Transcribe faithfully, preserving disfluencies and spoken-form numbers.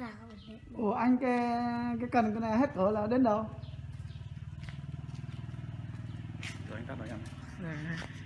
Ủa anh cái cái cần cái này hết cỡ là đến đâu? Rồi anh tắt rồi em.